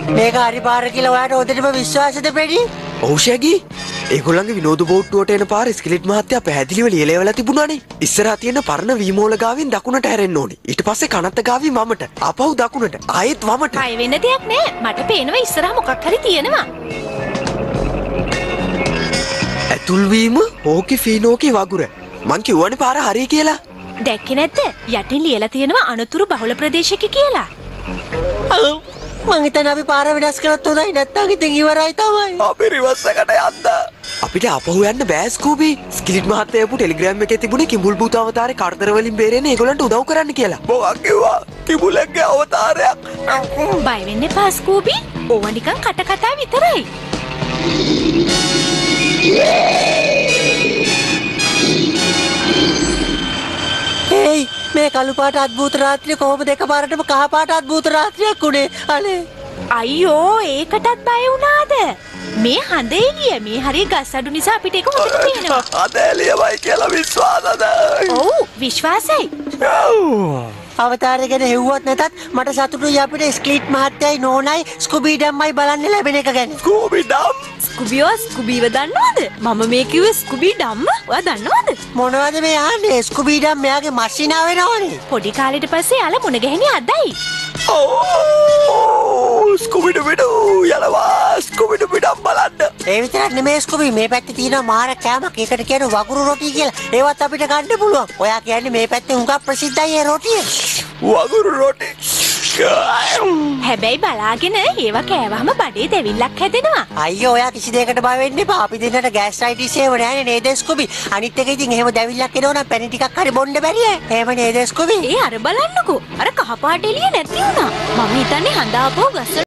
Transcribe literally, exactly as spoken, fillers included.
මේක හරි පාර කියලා ඔයාට හොඳටම විශ්වාසද ප්‍රෙඩි? ඔව් ෂැගි. ඒගොල්ලන්ගේ විනෝද බෝට්ටුවට එන පාර ස්කිලිට් මහත්තයා පැහැදිලිව ලියලා තිබුණානේ. ඉස්සරහා තියෙන පරණ වීමෝල ගාවින් දකුණට හැරෙන්න ඕනේ. ඊට පස්සේ කනත්ත ගාවි වමට. ආපහු දකුණට. ආයෙත් වමට. අය වෙන දෙයක් නෑ. මට පේනවා ඉස්සරහා මොකක් හරි තියෙනවා. ඇතුල් වීම ඕකි ෆීනෝකි වගුර. මං කිව්වනේ පාර හරි කියලා. දැක්කේ නැද්ද? යටින් ලියලා තියෙනවා අනතුරු බහුල ප්‍රදේශයක කියලා. මං හිතන්නේ අපි පාර වෙනස් කරත් හොඳයි නැත්නම් ඉතින් ඉවරයි තමයි. අපි රිවර්ස් එකට යන්න. අපිට අපහු යන්න බෑ ස්කූබි. ස්කිලිට් මහත්තයා ආපු ටෙලිග්‍රෑම් එකේ තිබුණේ කිඹුල් භූත අවතාරේ කරදර වලින් බේරෙන්න ඒගොල්ලන්ට උදව් කරන්න කියලා. මොකක් කිව්වා? කිඹුලගේ අවතාරයක්. බය වෙන්න එපා ස්කූබි. ඕවා නිකන් කට කතා විතරයි. ඒයි මේ කළු පාට අද්භූත රාත්‍රිය කොහොමද එකපාරටම කහ පාට අද්භූත රාත්‍රියක් උනේ? අනේ අයියෝ ඒකටත් බය වුණාද? මේ හඳ එළිය මේ හරිය ගස් අඩු නිසා අපිට ඒක හොඳට පේනවා. හඳ එළියමයි කියලා විශ්වාසද? ඔව් විශ්වාසයි. අවතාරය ගැන හෙව්වත් නැතත් මට සතුටුයි අපිට ස්කිලිට් මහත්තයයි නෝනයි ස්කූබි ඩම්මයි බලන්න ලැබෙන එක ගැන. ස්කූබි ඩම් ස්කූබියෝ ස්කූබීව දන්නවද? මම මේ කිව්වේ ස්කූබි ඩම්ම. ඔයා දන්නවද? මොනවද මේ අහන්නේ? ස්කූබි ඩම් මෙයාගේ මස්සිනා වෙනවනේ. පොඩි කාලෙට පස්සේ යාළ මුණ ගැහෙන්නේ අදයි. ඕ ස්කූබි ඩුබිඩු යනවා ස්කූබි ඩුබිඩම් බලන්න. ඒ විතරක් නෙමෙයි ස්කූබි මේ පැත්තේ තියෙන මාර කෑමක් ඒකට කියන වගුරු රොටි කියලා. ඒවත් අපිට ගන්න පුළුවන්. ඔයා කියන්නේ මේ පැත්තේ හුඟක් ප්‍රසිද්ධයි ඒ රොටිය. වගුරු රොටි. හැබැයි බලාගෙන ඒවා කෑවහම බඩේ දෙවිල්ලක් හැදෙනවා. අයියෝ ඔයා කිසි දෙයකට බය වෙන්න එපා. අපි දෙන්නට ගෑස්ට්‍රයිටිස් ඒව නෑනේ නේද ස්කූබි? අනිත් එක ඉතින් එහෙම දෙවිල්ලක් එනවා නම් පැණි ටිකක් හරි බොන්න බැරිය. එහෙම නේද ස්කූබි? ඒ අර බලන්නකෝ. අර කහ පාට එළිය නැති වුණා. මම හිතන්නේ හඳ ආපහු ගස